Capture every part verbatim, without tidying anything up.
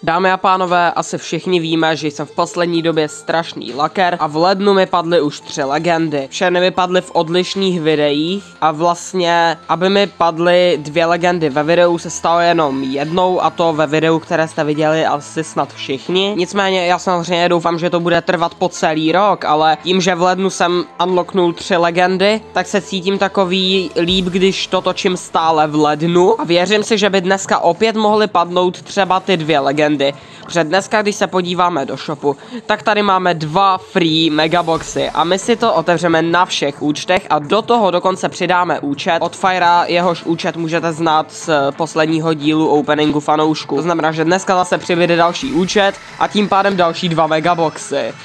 Dámy a pánové, asi všichni víme, že jsem v poslední době strašný laker a v lednu mi padly už tři legendy. Všechny mi padly v odlišných videích a vlastně, aby mi padly dvě legendy ve videu, se stalo jenom jednou, a to ve videu, které jste viděli asi snad všichni. Nicméně já samozřejmě doufám, že to bude trvat po celý rok, ale tím, že v lednu jsem unlocknul tři legendy, tak se cítím takový líp, když to točím stále v lednu a věřím si, že by dneska opět mohly padnout třeba ty dvě legendy. Protože dneska, když se podíváme do shopu, tak tady máme dva free megaboxy a my si to otevřeme na všech účtech a do toho dokonce přidáme účet od Fira, jehož účet můžete znát z posledního dílu openingu fanoušku. To znamená, že dneska zase přibude další účet a tím pádem další dva megaboxy.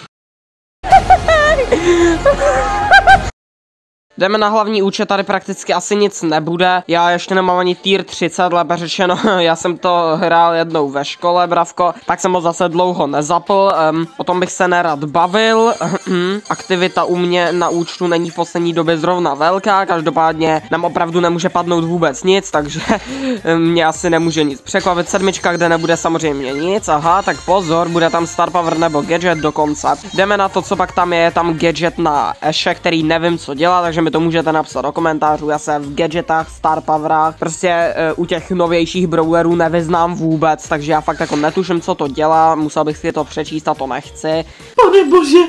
Jdeme na hlavní účet, tady prakticky asi nic nebude. Já ještě nemám ani tier třicet, lépe řečeno, já jsem to hrál jednou ve škole, bravko, tak jsem ho zase dlouho nezapl, um, o tom bych se nerad bavil. Aktivita u mě na účtu není v poslední době zrovna velká, každopádně nám opravdu nemůže padnout vůbec nic, takže mě asi nemůže nic překvapit. Sedmička, kde nebude samozřejmě nic, aha, tak pozor, bude tam Star Power nebo gadget dokonce. Jdeme na to, co pak tam je, je tam gadget na Ashe, který nevím, co dělá, takže to můžete napsat do komentářů, já se v gadgetách, Star Powerách, prostě uh, u těch novějších brawlerů nevyznám vůbec, takže já fakt jako netuším, co to dělá, musel bych si to přečíst a to nechci. Pane bože!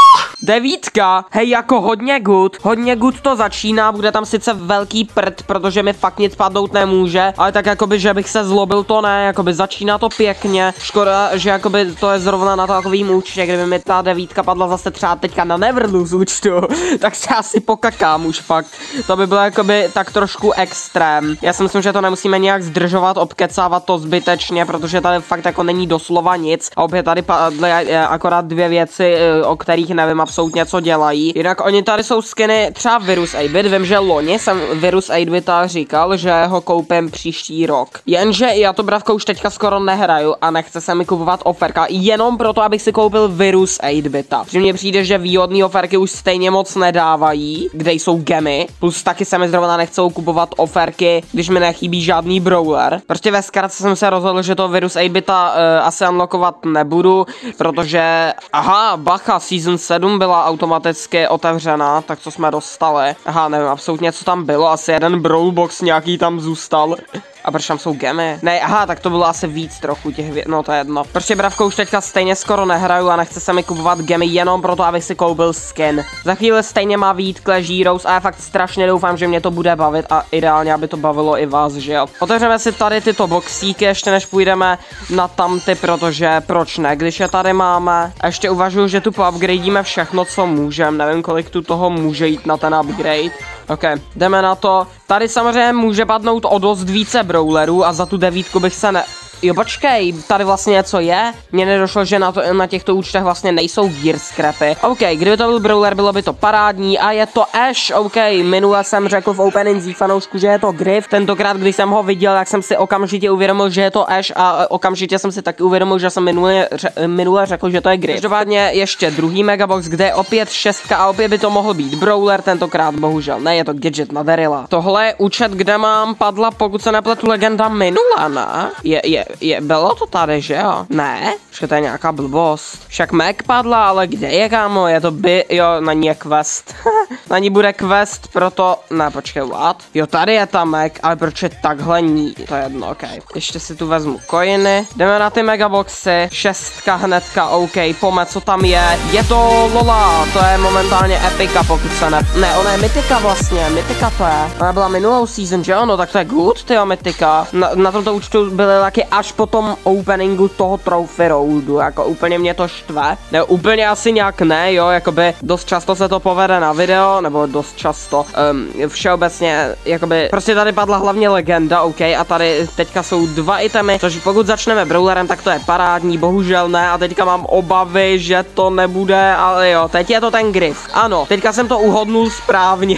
Devítka, hej, jako hodně good, hodně good to začíná, bude tam sice velký prd, protože mi fakt nic padnout nemůže, ale tak jakoby, že bych se zlobil, to ne, jakoby začíná to pěkně, škoda, že jakoby to je zrovna na takovým účtě, kdyby mi ta devítka padla zase třeba teďka na Neverlu z účtu, tak se asi pokakám už fakt, to by bylo jakoby tak trošku extrém. Já si myslím, že to nemusíme nějak zdržovat, obkecávat to zbytečně, protože tady fakt jako není doslova nic a opět tady padly akorát dvě věci, o kterých nevím absolutně, co dělají. Jinak oni tady jsou skiny třeba Virus osm bit, vím, že loni jsem Virus osm bita říkal, že ho koupím příští rok. Jenže já to bravko už teďka skoro nehraju a nechce se mi kupovat oferka, jenom proto, abych si koupil Virus osm bita. Protože mně přijde, že výhodné oferky už stejně moc nedávají, kde jsou gemy, plus taky se mi zrovna nechcou kupovat oferky, když mi nechybí žádný brawler. Prostě ve zkratce jsem se rozhodl, že to Virus osm bita uh, asi unlockovat nebudu, protože aha, bacha, season sedm byla automaticky otevřená, tak co jsme dostali? Aha, nevím absolutně, co tam bylo, asi jeden brawl box nějaký tam zůstal. A proč tam jsou gemy? Ne, aha, tak to bylo asi víc trochu těch věc, no to je jedno. Prostě bravko už teďka stejně skoro nehraju a nechce se mi kupovat gemy jenom proto, abych si koupil skin. Za chvíli stejně má vyjít Clash Heroes a já fakt strašně doufám, že mě to bude bavit a ideálně, aby to bavilo i vás, že jo. Otevřeme si tady tyto boxíky ještě než půjdeme na tamty, protože proč ne, když je tady máme. A ještě uvažuji, že tu poupgradíme všechno, co můžeme, nevím, kolik tu toho může jít na ten upgrade. Ok, jdeme na to. Tady samozřejmě může padnout o dost více brawlerů a za tu devítku bych se ne... Jo, počkej, tady vlastně něco je? Mně nedošlo, že na, to, na těchto účtech vlastně nejsou gear scrapy. OK, kdyby to byl brawler, bylo by to parádní a je to Ashe, OK, minule jsem řekl v opening fanoušku, že je to Griff. Tentokrát, když jsem ho viděl, tak jsem si okamžitě uvědomil, že je to Ashe a okamžitě jsem si taky uvědomil, že jsem minule, ře, minule řekl, že to je Griff. Každopádně ještě druhý megabox, kde je opět šestka a opět by to mohl být brawler, tentokrát bohužel ne, je to gadget na Daryla. Tohle je účet, kde mám padla, pokud se nepletu, legenda minula, ne? Je, je, Je, bylo to tady, že jo? Ne? Že to je nějaká blbost. Však Mac padla, ale kde je, kámo? Je to by... Jo, na ní je quest. Na ní bude quest, proto... Ne, počkej, what? Jo, tady je ta Mac, ale proč je takhle ní? To je jedno, ok. Ještě si tu vezmu coiny. Jdeme na ty megaboxy. Šestka hnedka, ok. Pome, co tam je? Je to Lola. To je momentálně epika, pokud se ne... Ne, ona je mytika vlastně. Mytika to je. Ona byla minulou season, že jo? No tak to je good, tyjo, mytika. Na, na tomto účtu byly taky až po tom openingu toho trophy roadu, jako úplně mě to štve. Ne, úplně asi nějak ne, jo, jakoby dost často se to povede na video, nebo dost často, um, všeobecně, jakoby, prostě tady padla hlavně legenda, ok, a tady teďka jsou dva itemy, což pokud začneme brawlerem, tak to je parádní, bohužel ne, a teďka mám obavy, že to nebude, ale jo, teď je to ten Griff, ano, teďka jsem to uhodnul správně,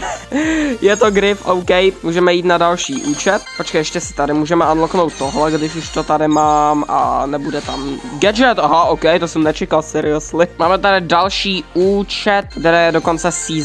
je to Griff, ok, můžeme jít na další účet, počkej, ještě si tady můžeme unlocknout tohle, když už to tady mám a nebude tam gadget, aha, ok, to jsem nečekal, seriously. Máme tady další účet, kde je dokonce season, nechápu,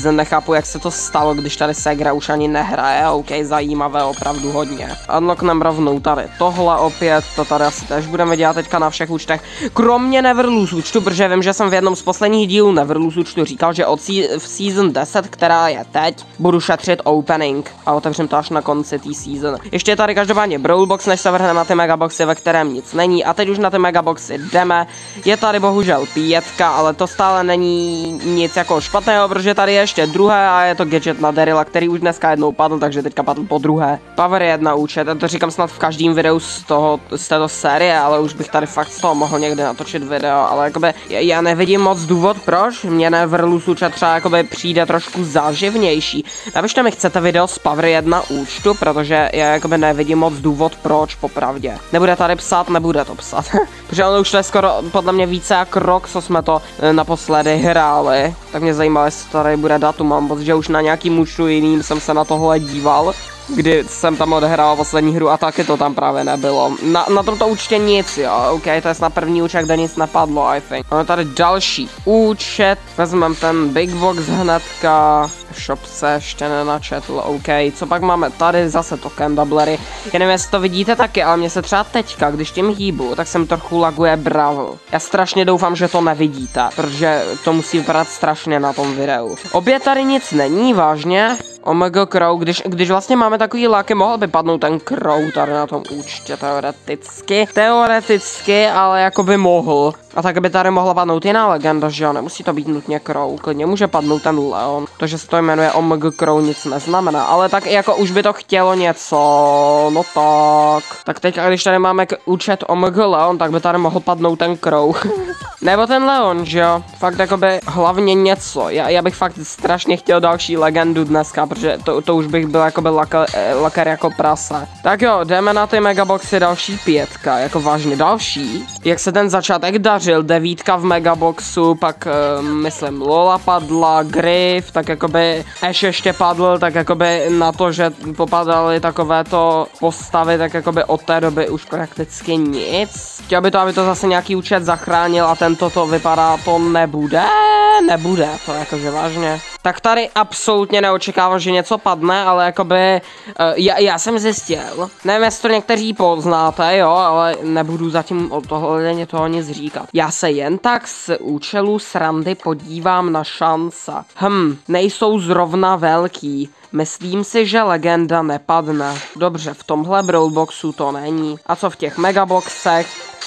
nechápu, jak se to stalo, když tady Segra už ani nehraje. OK, zajímavé opravdu hodně. Unlocknem rovnou tady tohle opět, to tady asi tež budeme dělat teďka na všech účtech. Kromě Neverloose účtu, protože vím, že jsem v jednom z posledních dílů Neverloose účtu říkal, že od v season deset, která je teď, budu šetřit opening a otevřím to až na konci té season. Ještě je tady každopádně Brawlbox, než se vrhneme na ty megaboxy, ve kterém nic není. A teď už na ty megaboxy jdeme. Je tady bohužel pětka, ale to stále není nic jako špatného, protože tady je ještě druhé a je to gadget na Daryla, který už dneska jednou padl, takže teďka padl po druhé. Power jedna účet, to říkám snad v každém videu z toho, z této série, ale už bych tady fakt z toho mohl někdy natočit video, ale jakoby já nevidím moc důvod proč, mě Neverloose účet třeba jakoby přijde trošku záživnější. Napište mi, chcete video z Power jedna účtu, protože já jakoby nevidím moc důvod proč, popravdě. Nebude tady psát, nebude to psat. Protože ono už to je skoro podle mě více jak rok, co jsme to e, naposledy hráli. Tak mě zajímalo, jestli tady bude datum, mám pocit, že už na nějakým účtu jiným jsem se na tohle díval, kdy jsem tam odehrál poslední hru a taky to tam právě nebylo. Na, na tomto účtě nic, jo, OK, to je snad první účet, kde nic nepadlo, I think. Máme tady další účet, vezmeme ten Big Box hnedka, shop se ještě nenačetl, OK, co pak máme tady, zase token doublery. Já nevím, jestli to vidíte taky, ale mě se třeba teďka, když tím hýbu, tak jsem trochu laguje Brawl. Já strašně doufám, že to nevidíte, protože to musí vypadat strašně na tom videu. Obě tady nic není, vážně. Omega Crow, když, když vlastně máme takový láky, mohl by padnout ten Crow tady na tom účtě, teoreticky. Teoreticky, ale jako by mohl. A tak by tady mohla padnout jiná legenda, že jo, nemusí to být nutně Crow, klidně může padnout ten Leon. To, že se to jmenuje Omega Crow, nic neznamená, ale tak jako už by to chtělo něco, no tak. Tak teď, když tady máme účet Omega Leon, tak by tady mohl padnout ten Crow. Nebo ten Leon, že jo, fakt jakoby hlavně něco, já, já bych fakt strašně chtěl další legendu dneska, protože to, to už bych byl jakoby laka, lakar jako prase. Tak jo, jdeme na ty megaboxy, další pětka, jako vážně další. Jak se ten začátek dařil, devítka v megaboxu, pak uh, myslím Lola padla, Griff, tak jakoby Ash ještě padl, tak jakoby na to, že popadaly takovéto postavy, tak jakoby od té doby už prakticky nic. Chtěl by to, aby to zase nějaký účet zachránil a tento to vypadá, to nebude, nebude, to jakože vážně. Tak tady absolutně neočekávám, že něco padne, ale jakoby, uh, já, já jsem zjistil, nevím, jestli to někteří poznáte, jo, ale nebudu zatím o tohle toho nic říkat. Já se jen tak z účelu srandy podívám na šance. Hm, nejsou zrovna velký. Myslím si, že legenda nepadne. Dobře, v tomhle Brawlboxu to není. A co v těch megaboxech?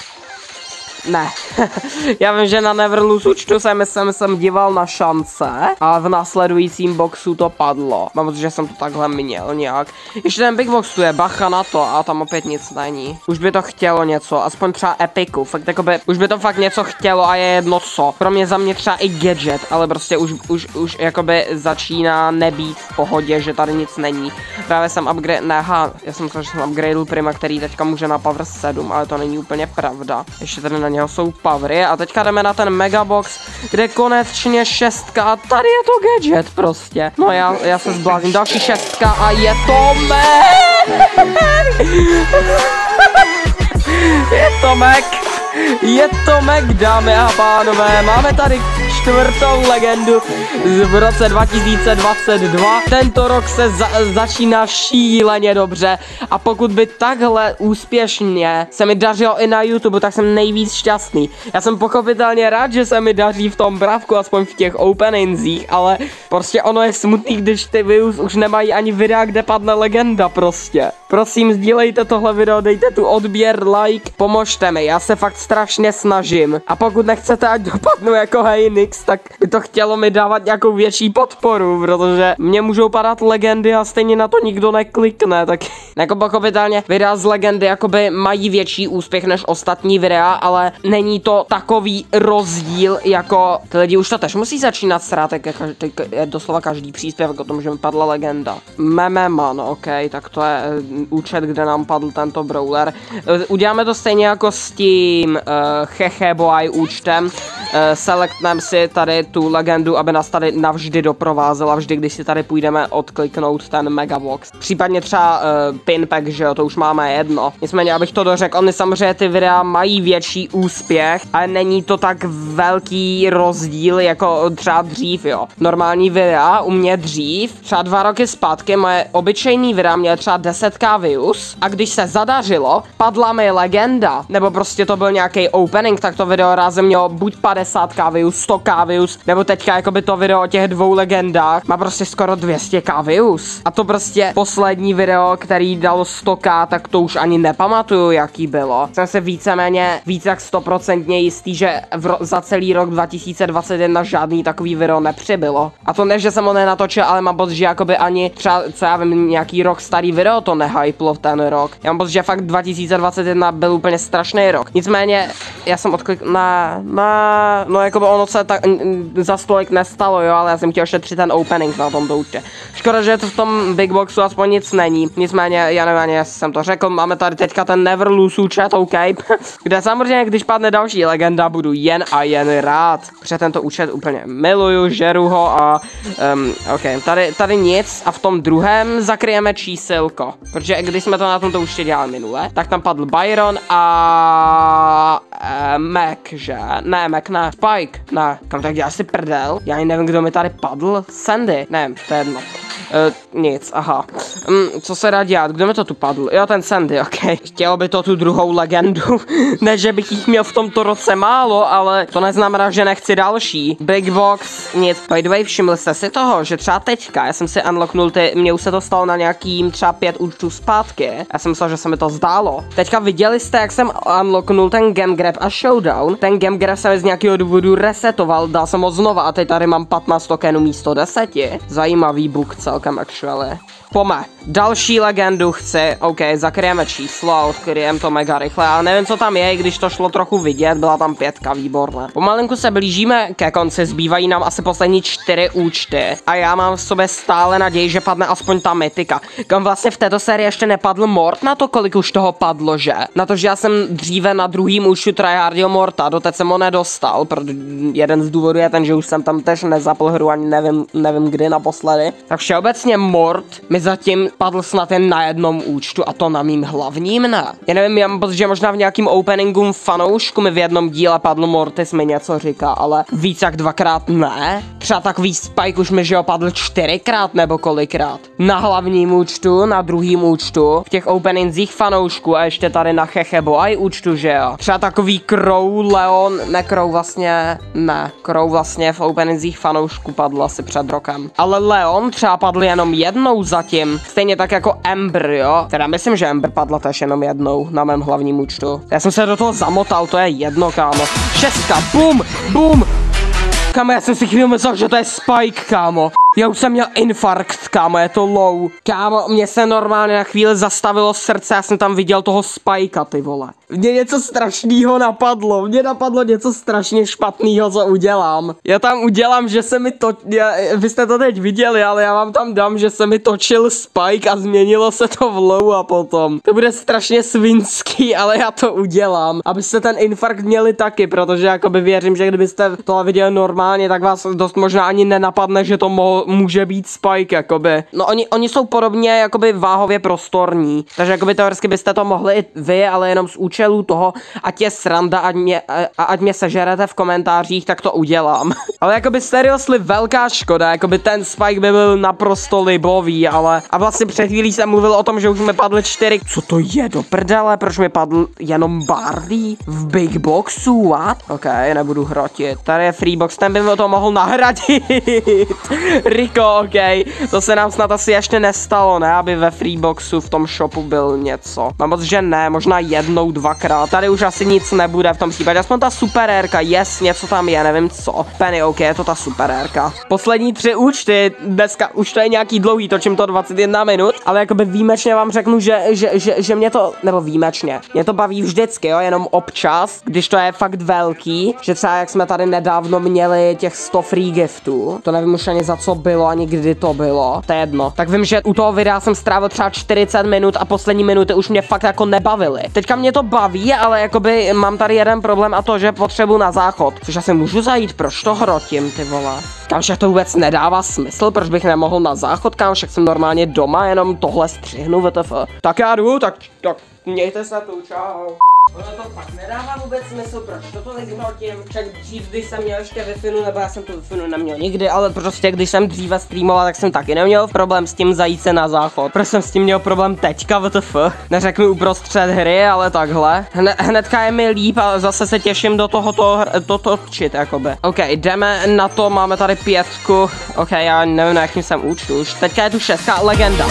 Ne, já vím, že na Neverloose účtu jsem, jsem, jsem díval na šance a v následujícím boxu to padlo. Mám pocit, že jsem to takhle měl nějak. Ještě ten Big Box tu je, bacha na to a tam opět nic není. Už by to chtělo něco, aspoň třeba epiku, fakt jakoby, už by to fakt něco chtělo a je jedno co. Pro mě za mě třeba i gadget, ale prostě už, už, už jakoby začíná nebýt v pohodě, že tady nic není. Právě jsem upgrade, neha, já jsem myslel, že jsem upgradel Prima, který teďka může na Power sedm, ale to není úplně pravda. Ještě tady na něho jsou powery a teďka jdeme na ten megabox, kde konečně šestka a tady je to gadget prostě. No já, já se zblázním, další šestka a je to me. Je to Mac. Je to Mac, dámy a pánové, máme tady čtvrtou legendu v roce dva tisíce dvacet dva. Tento rok se za začíná šíleně dobře a pokud by takhle úspěšně se mi dařilo i na YouTube, tak jsem nejvíc šťastný. Já jsem pochopitelně rád, že se mi daří v tom bravku, aspoň v těch openingzích, ale prostě ono je smutný, když ty views už nemají ani videa, kde padne legenda prostě. Prosím, sdílejte tohle video, dejte tu odběr, like, pomožte mi, já se fakt strašně snažím. A pokud nechcete, ať dopadnu jako Heinix, tak by to chtělo mi dávat nějakou větší podporu, protože mě můžou padat legendy a stejně na to nikdo neklikne, tak jako pochopitelně videa z legendy jakoby mají větší úspěch než ostatní videa, ale není to takový rozdíl jako ty lidi už to tež musí začínat srát, tak je, každý, je doslova každý příspěvek o tom, že mi padla legenda. Mememan, ok, tak to je účet, kde nám padl tento brawler. Uděláme to stejně jako s tím uh, Hehe Boy účtem. Uh, selectneme si si tady tu legendu, aby nás tady navždy doprovázela, vždy, když si tady půjdeme odkliknout ten Megabox. Případně třeba uh, Pinpack, že jo, to už máme jedno. Nicméně, abych to dořekl, oni samozřejmě ty videa mají větší úspěch, ale není to tak velký rozdíl jako třeba dřív, jo. Normální videa u mě dřív, třeba dva roky zpátky, moje obyčejný videa měly třeba deset tisíc views a když se zadařilo, padla mi legenda, nebo prostě to byl nějaký opening, tak to video rázem mělo buď padesát tisíc views, sto tisíc views, nebo teďka jakoby to video o těch dvou legendách má prostě skoro dvě stě tisíc views. A to prostě poslední video, který dalo sto tisíc, tak to už ani nepamatuju, jaký bylo. Jsem se víceméně víc jak stoprocentně jistý, že v, za celý rok dva tisíce dvacet jedna žádný takový video nepřibylo. A to ne, že jsem ho nenatočil, ale mám pocit, že jakoby ani třeba, co já vím, nějaký rok starý video to nehyplo v ten rok. Já mám pocit, že fakt dva tisíce dvacet jedna byl úplně strašný rok. Nicméně, já jsem odklik na, na, no jakoby ono se tak za stolik nestalo, jo, ale já jsem chtěl šetřit ten opening na tomto účtě. Škoda, že to v tom Big Boxu aspoň nic není. Nicméně, já nevím, ani jestli jsem to řekl, máme tady teďka ten Never Lose účet, OK, kde samozřejmě, když padne další legenda, budu jen a jen rád. Protože tento účet úplně miluju, žeru ho a um, OK, tady, tady nic a v tom druhém zakryjeme čísilko. Protože když jsme to na tomto účtě dělali minule, tak tam padl Byron a uh, Mac, že? Ne, Mac ne, Spike, ne, kam tak dělá si prdel? Já ani nevím, kdo mi tady padl, Sandy, ne, to je jedno. Uh, nic, aha. Um, co se dá dělat? Kdo mi to tu padl? Jo, ten Sandy, ok. Chtělo by to tu druhou legendu. Ne, že bych jich měl v tomto roce málo, ale to neznamená, že nechci další. Big Box, nic. By the way, všimli jste si toho, že třeba teďka, já jsem si unlocknul ty, mně už se to stalo na nějakým třeba pět účtů zpátky. Já jsem myslel, že se mi to zdálo. Teďka viděli jste, jak jsem unlocknul ten Game Grab a Showdown. Ten Game Grab se mi z nějakého důvodu resetoval, dal jsem ho znova a teď tady mám patnáct tokenů místo deseti. Zajímavý bug celkem actually. Pome. Další legendu chci. OK, zakryjeme číslo a odkryjeme to mega rychle. Ale nevím, co tam je, i když to šlo trochu vidět. Byla tam pětka, výborné. Pomalinku se blížíme ke konci. Zbývají nám asi poslední čtyři účty. A já mám v sobě stále naději, že padne aspoň ta mytika. Kam vlastně v této sérii ještě nepadl Mort na to, kolik už toho padlo, že? Na to, že já jsem dříve na druhým účtu tryhardil Morta. Doteď jsem ho nedostal. Protože jeden z důvodů je ten, že už jsem tam tež nezapl hru, ani nevím, nevím kdy naposledy. Tak všeobecně Mort mi zatím padl snad jen na jednom účtu a to na mým hlavním ne. Já nevím, já mám pocit, že možná v nějakým openingům fanoušku mi v jednom díle padl Mortis mi něco říká, ale víc jak dvakrát ne. Třeba takový Spike už mi že ho padl čtyřikrát nebo kolikrát. Na hlavním účtu, na druhým účtu, v těch openingzích fanoušku a ještě tady na Chechebo aj účtu, že jo. Třeba takový Crow, Leon, ne Crow vlastně, ne. Crow vlastně v openingzích fanoušku padl asi před rokem. Ale Leon třeba padl jenom jednou zatím. Stejně tak jako Ember, jo. Teda myslím, že Ember padla tež jenom jednou na mém hlavním účtu. Já jsem se do toho zamotal, to je jedno, kámo. Šestka, bum, bum. Kámo, já jsem si chvíli myslel, že to je Spike, kámo. Já už jsem měl infarkt, kámo, je to low. Kámo, mě se normálně na chvíli zastavilo srdce, já jsem tam viděl toho Spikea, ty vole. Mně něco strašného napadlo, mně napadlo něco strašně špatného, co udělám. Já tam udělám, že se mi to, já, vy jste to teď viděli, ale já vám tam dám, že se mi točil Spike a změnilo se to v low a potom. To bude strašně svinský, ale já to udělám, abyste ten infarkt měli taky, protože jakoby věřím, že kdybyste to viděli normálně, tak vás dost možná ani nenapadne, že to mohlo může být Spike, jakoby. No oni, oni jsou podobně, jakoby váhově prostorní, takže jakoby teoreticky byste to mohli i vy, ale jenom z účelu toho, ať je sranda, ať mě, a, ať mě sežerete v komentářích, tak to udělám. Ale jakoby seriously velká škoda, jakoby ten Spike by byl naprosto libový, ale a vlastně před chvílí jsem mluvil o tom, že už mi padly čtyři. Co to je do prdele, proč mi padl jenom Barley v Big Boxu, what? Ok, nebudu hrotit. Tady je Freebox, ten by mi to mohl nahradit. Riko, ok, to se nám snad asi ještě nestalo, ne, aby ve Freeboxu v tom shopu byl něco. Mám moc, že ne, možná jednou, dvakrát. Tady už asi nic nebude v tom případě, aspoň ta super érka, yes, něco tam je, nevím co. Penny, ok, je to ta super érka. Poslední tři účty, dneska už to je nějaký dlouhý, točím to dvacet jedna minut, ale jakoby výjimečně vám řeknu, že, že, že, že mě to, nebo výjimečně, mě to baví vždycky, jo, jenom občas, když to je fakt velký, že třeba jak jsme tady nedávno měli těch sto free giftů, to nevím už ani za co bylo, ani kdy to bylo, to je jedno. Tak vím, že u toho videa jsem strávil třeba čtyřicet minut a poslední minuty už mě fakt jako nebavily. Teďka mě to baví, ale jakoby mám tady jeden problém a to, že potřebuji na záchod. Což asi můžu zajít, proč to hrotím, ty vole. Kámoš, to vůbec nedává smysl, proč bych nemohl na záchod, kámoš, jak jsem normálně doma, jenom tohle střihnu, W T F. Tak já jdu, tak, tak mějte se tu, čau. Ono to fakt nedává vůbec smysl, proč to tolik hrotím. Však dřív, když jsem měl ještě Wi-Fi, nebo já jsem tu Wi-Fi neměl nikdy, ale prostě když jsem dříve streamoval, tak jsem taky neměl problém s tím zajít se na záchod. Proč jsem s tím měl problém teďka, W T F? Neřeknu uprostřed hry, ale takhle. Hne, hnedka je mi líp a zase se těším do tohoto to točit, jakoby. OK, jdeme na to, máme tady pětku. OK, já nevím, na jakým jsem účtu už. Teďka je tu šestka, legenda.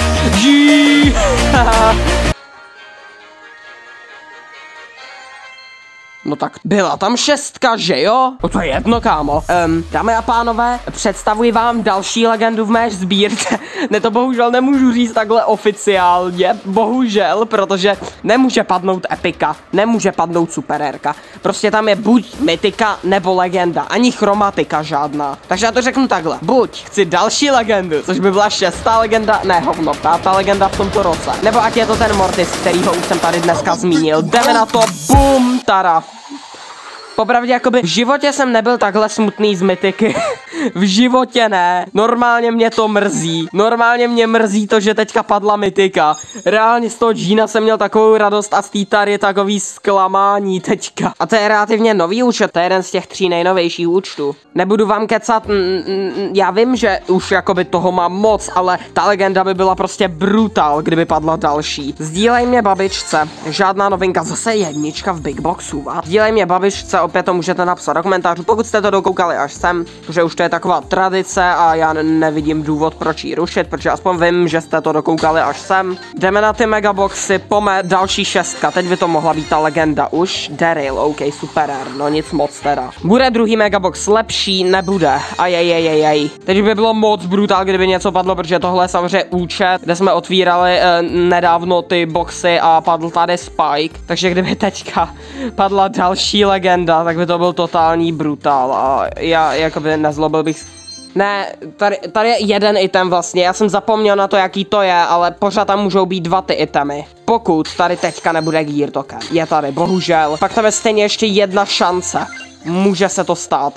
No tak byla tam šestka, že jo? No to je jedno, kámo. Um, dámy a pánové, představuji vám další legendu v mé sbírce. Ne, to bohužel nemůžu říct takhle oficiálně, bohužel, protože nemůže padnout epika, nemůže padnout superérka. Prostě tam je buď mytika nebo legenda, ani chromatika žádná. Takže já to řeknu takhle, buď chci další legendu, což by byla šestá legenda, ne hovno, pátá legenda v tomto roce. Nebo ať je to ten Mortis, kterýho už jsem tady dneska zmínil. Jdeme na to, bum, tara. Popravdě, jakoby v životě jsem nebyl takhle smutný z mytiky. V životě ne. Normálně mě to mrzí. Normálně mě mrzí to, že teďka padla mytika. Reálně z toho Gina jsem měl takovou radost a z té Tary takový zklamání teďka. A to je relativně nový účet, to je jeden z těch tří nejnovějších účtů. Nebudu vám kecat, já vím, že už jakoby toho mám moc, ale ta legenda by byla prostě brutal, kdyby padla další. Sdílej mě babičce, žádná novinka, zase jednička v Big Boxu, va? Sdílej mě babičce, opět to můžete napsat do komentářů, pokud jste to dokoukali až sem, protože už to je taková tradice a já nevidím důvod, proč ji rušit, protože aspoň vím, že jste to dokoukali až sem. Jdeme na ty megaboxy, pome, další šestka, teď by to mohla být ta legenda už. Daryl, OK, super, no nic moc teda. Bude druhý megabox lepší, nebude, ajajajajaj. Teď by bylo moc brutál, kdyby něco padlo, protože tohle je samozřejmě účet, kde jsme otvírali eh, nedávno ty boxy a padl tady Spike, takže kdyby teďka padla další legenda, tak by to byl totální brutál a já jakoby nezlobil bych. Ne, tady, tady je jeden item vlastně, já jsem zapomněl na to, jaký to je, ale pořád tam můžou být dva ty itemy. Pokud tady teďka nebude Gear Token, je tady, bohužel. Pak tam je stejně ještě jedna šance, může se to stát.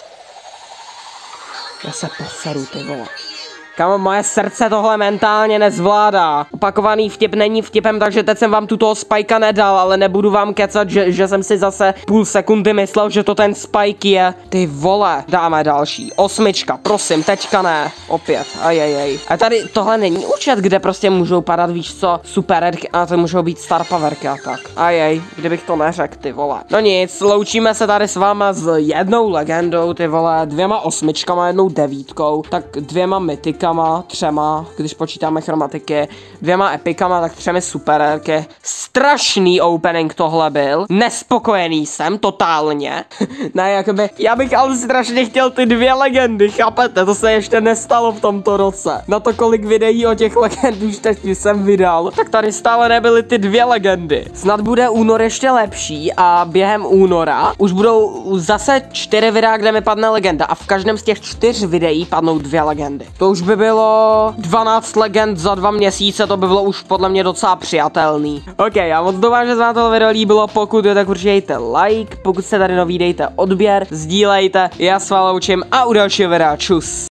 Já se poseru, ty vole. Kámo, moje srdce tohle mentálně nezvládá. Opakovaný vtip není vtipem, takže teď jsem vám tu toho Spikea nedal, ale nebudu vám kecat, že, že jsem si zase půl sekundy myslel, že to ten Spike je. Ty vole, dáme další. Osmička, prosím, teďka ne. Opět, ajajaj. A tady tohle není účet, kde prostě můžou padat, víš co, supererky, a to můžou být star powerky a tak. Ajaj, kdybych to neřekl, ty vole. No nic, loučíme se tady s váma s jednou legendou, ty vole, dvěma osmičkama, jednou devítkou, tak dvěma mytikama, třema, když počítáme chromatiky, dvěma epikama, tak třemi supererky. Strašný opening tohle byl. Nespokojený jsem, totálně. Ne, jakoby, já bych ale strašně chtěl ty dvě legendy, chápete? To se ještě nestalo v tomto roce. Na to, kolik videí o těch legend už teď jsem vydal, tak tady stále nebyly ty dvě legendy. Snad bude únor ještě lepší a během února už budou zase čtyři videa, kde mi padne legenda a v každém z těch čtyř videí padnou dvě legendy. To už by bylo dvanáct legend za dva měsíce, to by bylo už podle mě docela přijatelný. Ok, já moc doufám, že se vám tohle video líbilo, pokud jo, tak určitě dejte like, pokud jste tady nový, dejte odběr, sdílejte, já s vámi loučím a u dalšího videa, čus.